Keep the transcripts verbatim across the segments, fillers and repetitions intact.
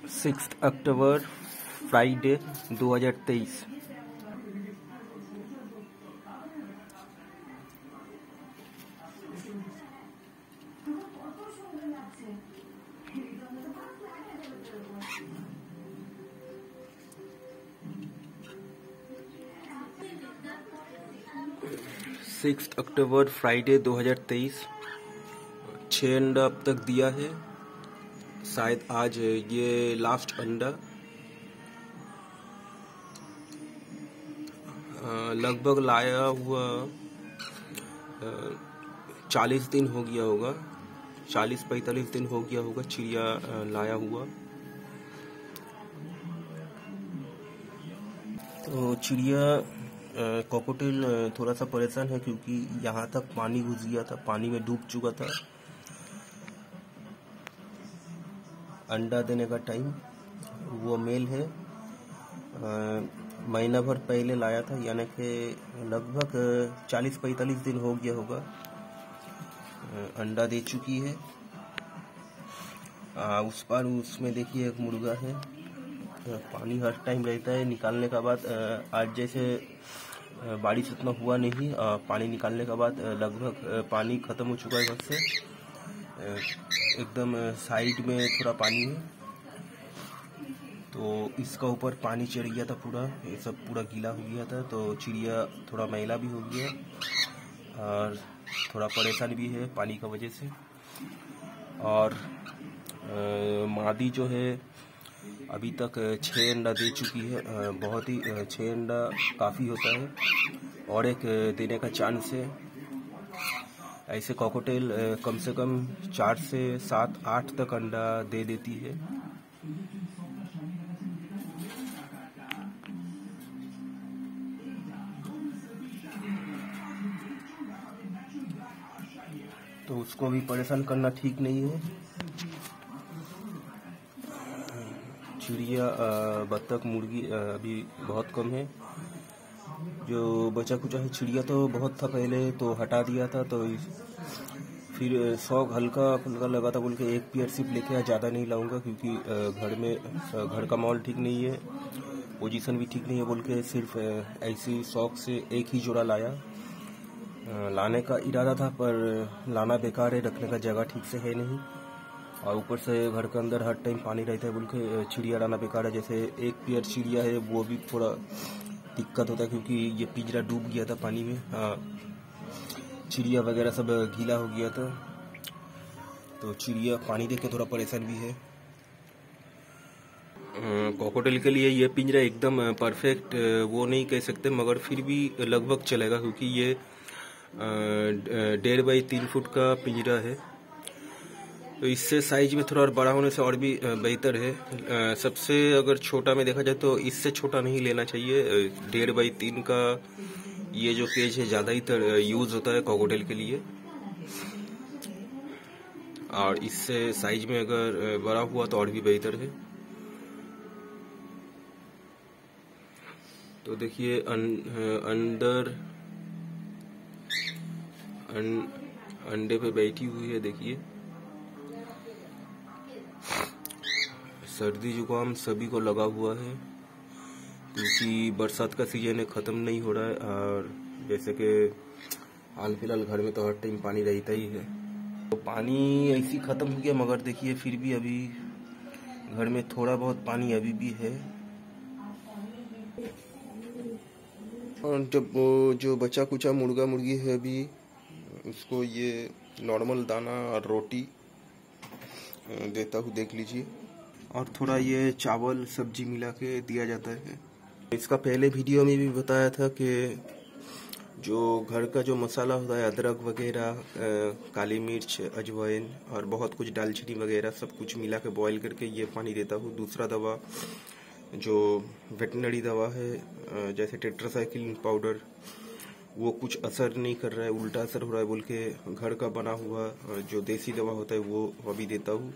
Six October Friday दो हज़ार तेईस। सिक्स अक्टूबर फ्राइडे दो हज़ार तेईस। छः अंडा अब तक दिया है, शायद आज ये लास्ट अंडा। लगभग लाया हुआ चालीस दिन हो गया होगा, चालीस पैंतालीस दिन हो गया होगा चिड़िया लाया हुआ। तो चिड़िया कॉकटेल थोड़ा सा परेशान है क्योंकि यहाँ तक पानी घुस गया था, पानी में डूब चुका था। अंडा देने का टाइम, वो मेल है, महीना भर पहले लाया था, यानी कि लगभग चालीस पैंतालीस दिन हो गया होगा। अंडा दे चुकी है। आ, उस पर उसमें देखिए एक मुर्गा है। पानी हर टाइम रहता है। निकालने का बाद आज जैसे बारिश उतना हुआ नहीं, पानी निकालने के बाद लगभग पानी खत्म हो चुका है। घर से एकदम साइड में थोड़ा पानी है, तो इसका ऊपर पानी चढ़ गया था पूरा, ये सब पूरा गीला हो गया था। तो चिड़िया थोड़ा मैला भी हो गया और थोड़ा परेशान भी है पानी की वजह से। और आ, मादी जो है अभी तक छः अंडा दे चुकी है। बहुत ही छः अंडा काफ़ी होता है और एक देने का चांस है। ऐसे कॉकटेल कम से कम चार से सात आठ तक अंडा दे देती है। तो उसको भी परेशान करना ठीक नहीं है। चिड़िया, बत्तख, मुर्गी अभी बहुत कम है। जो बचा कुचा है चिड़िया तो बहुत था पहले, तो हटा दिया था। तो फिर शौक हल्का फुल्का लगा था, बोल के एक पेयर सिर्फ लेके आ, ज़्यादा नहीं लाऊंगा क्योंकि घर में घर का माहौल ठीक नहीं है, पोजीशन भी ठीक नहीं है, बोल के सिर्फ ऐसी शौक से एक ही जोड़ा लाया। लाने का इरादा था पर लाना बेकार है, रखने का जगह ठीक से है नहीं, और ऊपर से घर के अंदर हर टाइम पानी रहता है, बोल के चिड़िया लाना बेकार है। जैसे एक पेयर चिड़िया है वो भी थोड़ा दिक्कत होता है क्योंकि ये पिंजरा डूब गया था पानी में। हाँ, चिड़िया वगैरह सब गीला हो गया था, तो चिड़िया पानी देख के थोड़ा परेशान भी है। कॉकटेल के लिए ये पिंजरा एकदम परफेक्ट वो नहीं कह सकते, मगर फिर भी लगभग चलेगा क्योंकि ये डेढ़ बाई तीन फुट का पिंजरा है। तो इससे साइज में थोड़ा और बड़ा होने से और भी बेहतर है। सबसे अगर छोटा में देखा जाए तो इससे छोटा नहीं लेना चाहिए। डेढ़ बाई तीन का ये जो केज है ज़्यादा ही यूज़ होता है कॉकटेल के लिए, और इससे साइज में अगर बड़ा हुआ तो और भी बेहतर है। तो देखिए अं, अंदर अं, अंडे पे बैठी हुई है। देखिए सर्दी जुकाम सभी को लगा हुआ है क्योंकि बरसात का सीजन है, ख़त्म नहीं हो रहा है। और जैसे कि हाल फिलहाल घर में तो हर टाइम पानी रहता ही है, तो पानी ऐसी ख़त्म हो गया, मगर देखिए फिर भी अभी घर में थोड़ा बहुत पानी अभी भी है। और जब वो जो बचा कुचा मुर्गा मुर्गी है अभी, उसको ये नॉर्मल दाना और रोटी देता हूँ, देख लीजिए, और थोड़ा ये चावल सब्जी मिला के दिया जाता है। इसका पहले वीडियो में भी बताया था कि जो घर का जो मसाला होता है, अदरक वगैरह, काली मिर्च, अजवाइन और बहुत कुछ, दालचीनी वगैरह सब कुछ मिला के बॉईल करके ये पानी देता हूँ। दूसरा दवा जो वेटनरी दवा है जैसे टेट्रासाइक्लिन पाउडर, वो कुछ असर नहीं कर रहा है, उल्टा असर हो रहा है, बोल के घर का बना हुआ जो देसी दवा होता है वो अभी देता हूँ।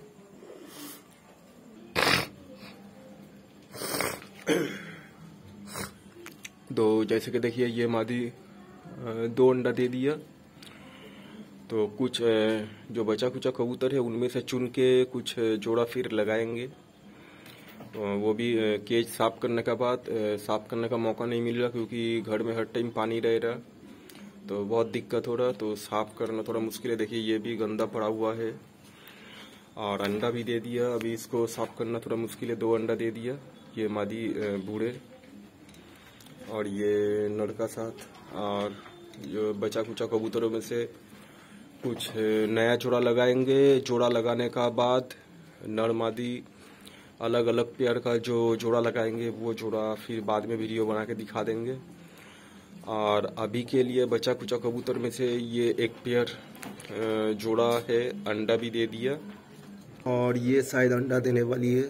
तो जैसे कि देखिए ये मादी दो अंडा दे दिया, तो कुछ जो बचा कुचा कबूतर है उनमें से चुन के कुछ जोड़ा फिर लगाएंगे। वो भी केज साफ करने के बाद साफ करने का मौका नहीं मिल रहा, क्योंकि घर में हर टाइम पानी रह रहा, तो बहुत दिक्कत हो रहा, तो साफ करना थोड़ा मुश्किल है। देखिए ये भी गंदा पड़ा हुआ है, और अंडा भी दे दिया। अभी इसको साफ करना थोड़ा मुश्किल है। दो अंडा दे दिया, ये मादी बूढ़े और ये नर का साथ। और जो बचा कुचा कबूतरों में से कुछ नया जोड़ा लगाएंगे। जोड़ा लगाने का बाद नर मादी अलग अलग पेयर का जो जोड़ा लगाएंगे, वो जोड़ा फिर बाद में वीडियो बना के दिखा देंगे। और अभी के लिए बचा कुचा कबूतर में से ये एक पेयर जोड़ा है, अंडा भी दे दिया, और ये शायद अंडा देने वाली है।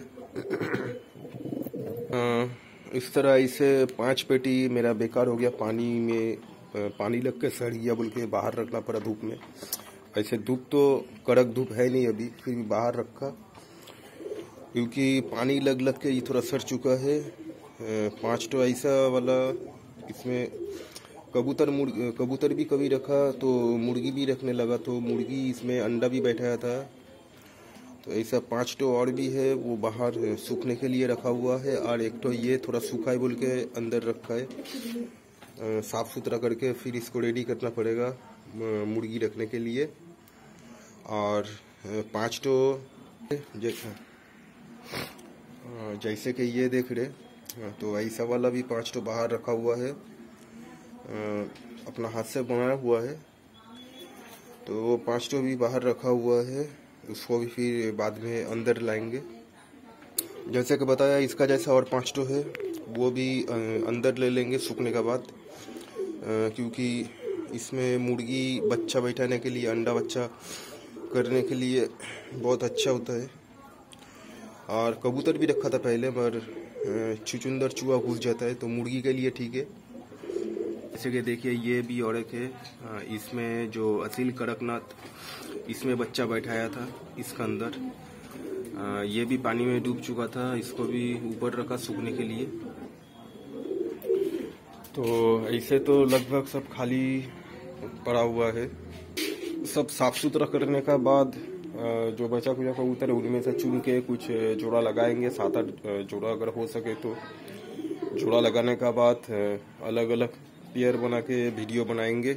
इस तरह इसे पांच पेटी मेरा बेकार हो गया। पानी में पानी लग के सड़ गया, बोल के बाहर रखना पड़ा धूप में। ऐसे धूप तो कड़क धूप है नहीं अभी, फिर भी बाहर रखा, क्योंकि पानी लग लग के ये थोड़ा सड़ चुका है। पांच तो ऐसा वाला, इसमें कबूतर मुर्गी कबूतर भी कभी रखा, तो मुर्गी भी रखने लगा, तो मुर्गी इसमें अंडा भी बैठाया था। तो ऐसा पांच तो और भी है, वो बाहर सूखने के लिए रखा हुआ है। और एक तो ये थोड़ा सूखा है बोल के अंदर रखा है। साफ सुथरा करके फिर इसको रेडी करना पड़ेगा मुर्गी रखने के लिए। और पांच तो जैसा जैसे कि ये देख रहे, तो ऐसा वाला भी पांच तो बाहर रखा हुआ है, अपना हाथ से बनाया हुआ है। तो वो पांच तो भी बाहर रखा हुआ है, उसको भी फिर बाद में अंदर लाएंगे। जैसे कि बताया, इसका जैसा और पांच तो है, वो भी अंदर ले लेंगे सूखने के बाद, क्योंकि इसमें मुर्गी बच्चा बैठाने के लिए, अंडा बच्चा करने के लिए बहुत अच्छा होता है। और कबूतर भी रखा था पहले, मगर छुचुंदर चूहा घुस जाता है, तो मुर्गी के लिए ठीक है। जैसे कि देखिए ये भी और एक है, इसमें जो असील कड़कनाथ, इसमें बच्चा बैठाया था इसका अंदर। ये भी पानी में डूब चुका था, इसको भी ऊपर रखा सूखने के लिए। तो ऐसे तो लगभग सब खाली पड़ा हुआ है। सब साफ सुथरा करने का बाद जो बचा कुचा कबूतर है, उनमें से चुन के कुछ जोड़ा लगाएंगे। सात आठ जोड़ा अगर हो सके तो। जोड़ा लगाने का बाद अलग अलग पेयर बना के वीडियो बनाएंगे।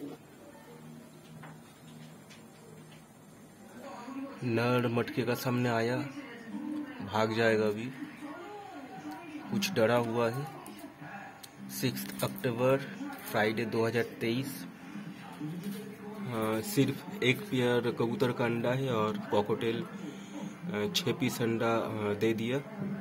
नर मटके का सामने आया, भाग जाएगा अभी, कुछ डरा हुआ है। सिक्स अक्टूबर फ्राइडे दो हज़ार तेईस। सिर्फ एक पेयर कबूतर का अंडा है, और कॉकटेल छः पीस अंडा दे दिया।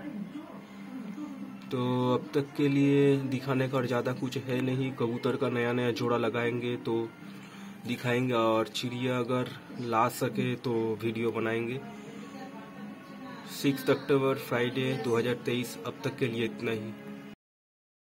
तो अब तक के लिए दिखाने का और ज़्यादा कुछ है नहीं। कबूतर का नया नया जोड़ा लगाएंगे तो दिखाएंगे, और चिड़िया अगर ला सके तो वीडियो बनाएंगे। सिक्स अक्टूबर फ्राइडे दो हज़ार तेईस। अब तक के लिए इतना ही।